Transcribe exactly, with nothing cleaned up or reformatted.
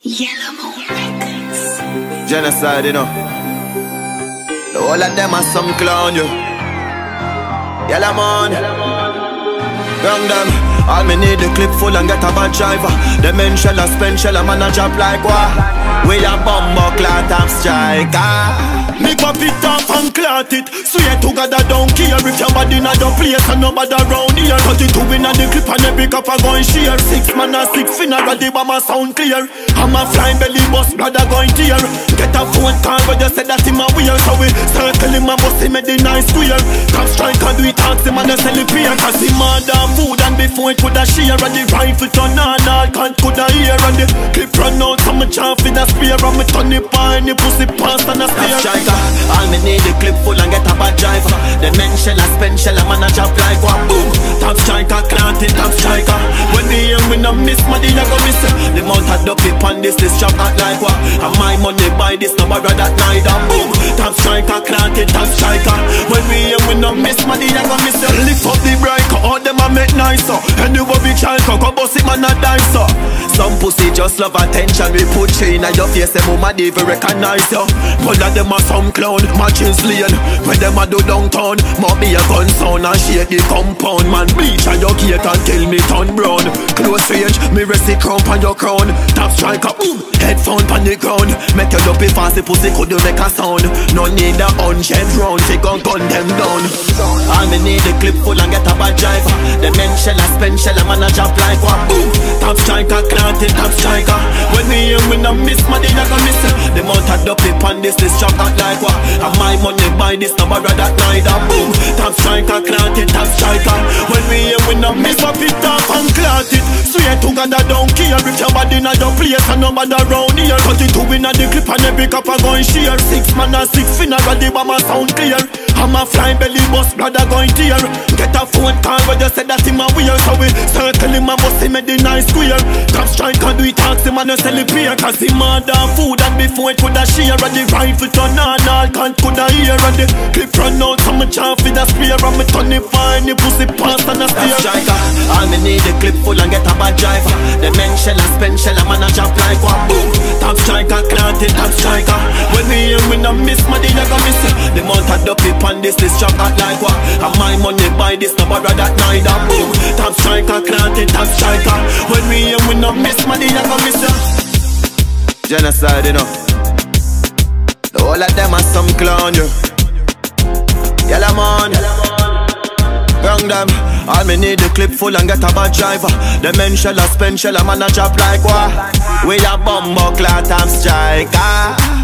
YellowMoon. Genocide, you know. The whole of them are some clown, you. YellowMoon. Young them. All me need the clip full and get a bad driver. The men shell a spend shell a man a job like what? We a bumbo clot and striker. Me pop it off and clot it. Swear to God I don't care if your body not the place and nobody around here. Cut it to win at the clip and every cup a going share. Six man a six finna the bomb a sound clear. I'm a flying belly bus blood a going tear. Get a phone call but you said that him a weird. So we circle him a bust him a the nice square. Top striker do it tax him and a sell it peer. Cause him a damn food and before it coulda share. And the rifle turn on all can't coulda hear. And the clip run out so me chaff in a spear. And me turn it on the pussy past and a steer. All me need the clip full and get a bad driver. The men shell a spend shell a man a job like what? Boom! Top striker, clanting top striker. When the young we no miss money I go miss. The mount had the pip on this, this chop act like what? And my money buy this no bother that neither. Boom! Top striker, clanting top striker. When we young we no miss money I go miss. Lift up the breaker, all them a make nicer. And the bobby child cock bust him and a dicer. Some pussy just love attention. We put chain on your face, them mama they even recognize you. All of them are some clown, matching lane. When them a do downtown, more be a gun sound and shake the compound. Man bleach on your gate and tell me turn brown. Close range, me rest the crown on your crown. Top striker, boom, headphone on the ground. Make your dopey fast, the pussy could you make a sound. No need a hundred round, take gun gun them down. All me need the clip full and get a bad driver. The men shell a spend shell a man a job like what? Boom, top striker, clanting top striker. When we aim we no miss money I go miss. The mount had dopey on this, this chop act like what? And my money buy this no bother that neither. Boom, top striker, clanting top striker. When we aim we no miss up it off and clot it. Swear to God I don't care if your body not the place and nobody around here. Cut it to win at the clip and every cup a going share. Six man and six finna the bomb a sound clear. I'm a flying belly bus blood a going tear. Get a phone call but you said that him a weird. So we circle him and bust him a the nice square. Top striker do it tax him and a sell it peer. Cause him a damn food and before it coulda share. And the rifle turn on all can't coulda hear. And the clip run out so me chaff in a spear. And me turn it fine, the pussy past and a steer. Striker, all me need the clip full and get a bad driver. The men shell a spend shell a man a job like what? Boom, top striker, clanting top striker. When we aim we no miss money I go miss. The mount had the pip on this, this chop act like what? And my money buy this no bother that neither. Boom, top striker, clanting top striker. When we aim we no miss money I go miss. Genocide, you know. The whole of them are some clown, you. YellowMoon. Young them. All me need the clip full and get a bad driver. The men shell a spend shell a man a job like what? We a bumbo clot and striker.